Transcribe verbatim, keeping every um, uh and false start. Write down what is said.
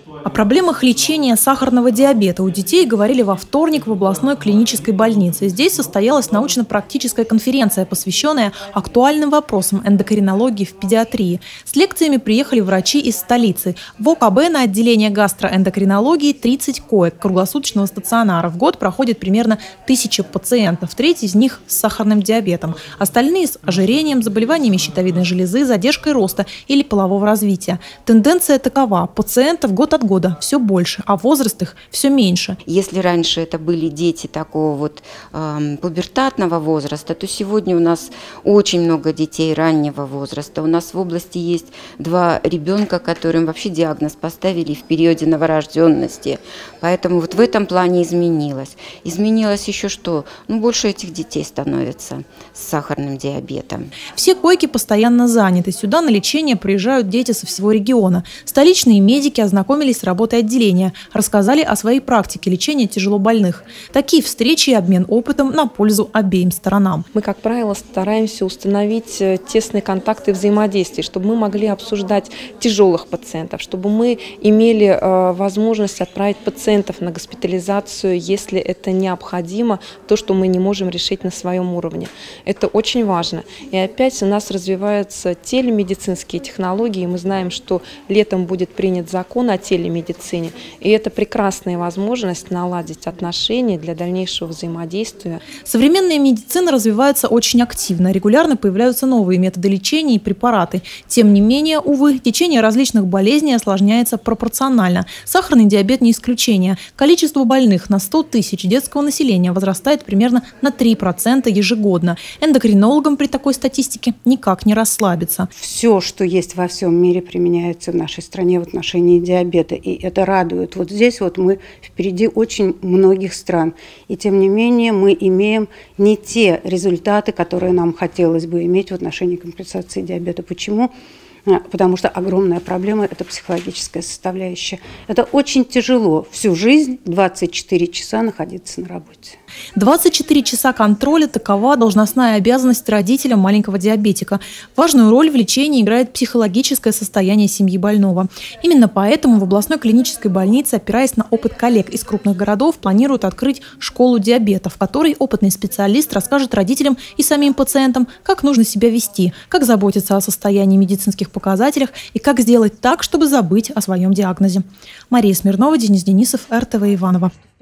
О проблемах лечения сахарного диабета у детей говорили во вторник в областной клинической больнице. Здесь состоялась научно-практическая конференция, посвященная актуальным вопросам эндокринологии в педиатрии. С лекциями приехали врачи из столицы. В о ка бэ на отделение гастроэндокринологии тридцать коек круглосуточного стационара. В год проходит примерно тысяча пациентов, треть из них с сахарным диабетом. Остальные с ожирением, заболеваниями щитовидной железы, задержкой роста или полового развития. Тенденция такова: пациентов год от года все больше, а возраст их все меньше. Если раньше это были дети такого вот э, пубертатного возраста, то сегодня у нас очень много детей раннего возраста. У нас в области есть два ребенка, которым вообще диагноз поставили в периоде новорожденности. Поэтому вот в этом плане изменилось. Изменилось еще что? Ну, больше этих детей становится с сахарным диабетом. Все койки постоянно заняты. Сюда на лечение приезжают дети со всего региона. Столичные медики ознакомились с работой отделения, рассказали о своей практике лечения тяжелобольных. Такие встречи и обмен опытом на пользу обеим сторонам. Мы, как правило, стараемся установить тесные контакты взаимодействия, чтобы мы могли обсуждать тяжелых пациентов, чтобы мы имели э, возможность отправить пациентов на госпитализацию, если это необходимо, то, что мы не можем решить на своем уровне. Это очень важно. И опять у нас развиваются телемедицинские технологии. Мы знаем, что летом будет принят закон о телемедицине. И это прекрасная возможность наладить отношения для дальнейшего взаимодействия. Современная медицина развивается очень активно. Регулярно появляются новые методы лечения и препараты. Тем не менее, увы, течение различных болезней осложняется пропорционально. Сахарный диабет не исключение. Количество больных на сто тысяч детского населения возрастает примерно на три процента ежегодно. Эндокринологам при такой статистике никак не расслабиться. Все, что есть во всем мире, применяется в нашей стране в отношении диабета. И это радует. Вот здесь вот мы впереди очень многих стран. И тем не менее мы имеем не те результаты, которые нам хотелось бы иметь в отношении компенсации диабета. Почему? Потому что огромная проблема – это психологическая составляющая. Это очень тяжело всю жизнь двадцать четыре часа находиться на работе. двадцать четыре часа контроля – такова должностная обязанность родителя маленького диабетика. Важную роль в лечении играет психологическое состояние семьи больного. Именно поэтому в областной клинической больнице, опираясь на опыт коллег из крупных городов, планируют открыть школу диабета, в которой опытный специалист расскажет родителям и самим пациентам, как нужно себя вести, как заботиться о состоянии медицинских показателях и как сделать так, чтобы забыть о своем диагнозе. Мария Смирнова, Денис Денисов, эр тэ вэ Иваново.